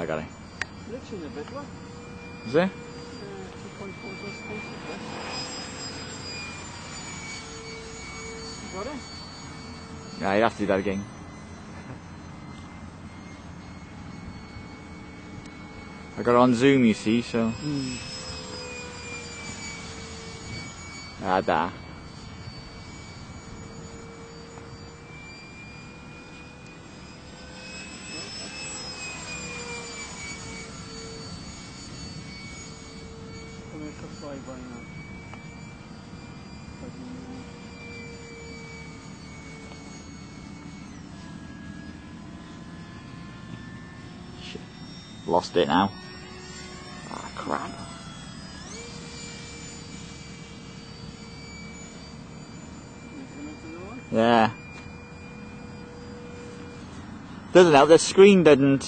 got it. Literally a bit, look. Is it? 2.4 just spaces there. You got it? Yeah, you have to do that again. I got it on Zoom, you see, so. Ah, da. Come here, fly by now. Shit. Lost it now. Ah, crap. Yeah. Doesn't help, the screen didn't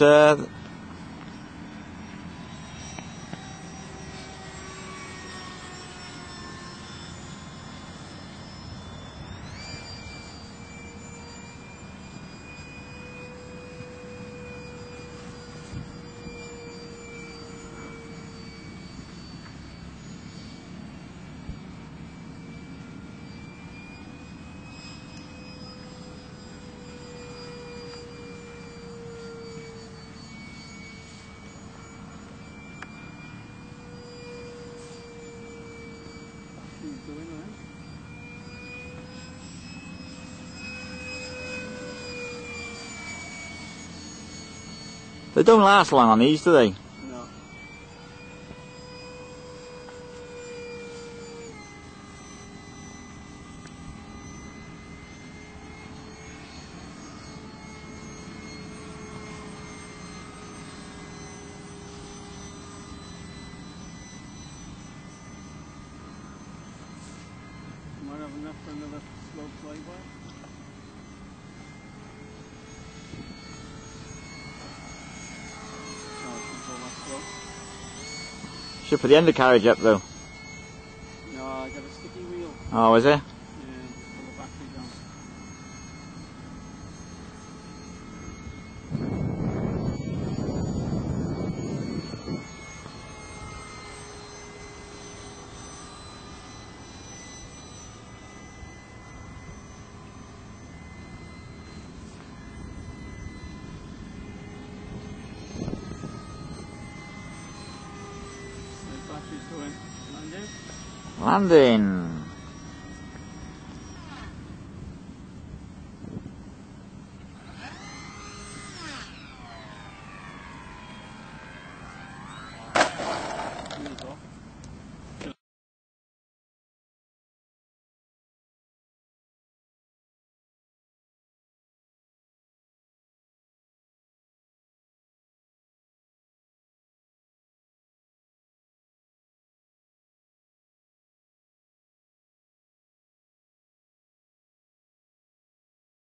They don't last long on these, do they? No. Might have enough for another slow flyby. Should put the undercarriage up though. No, I got a sticky wheel. Oh, is it? Yeah, pull the battery down. The battery's going. Landing. Landing.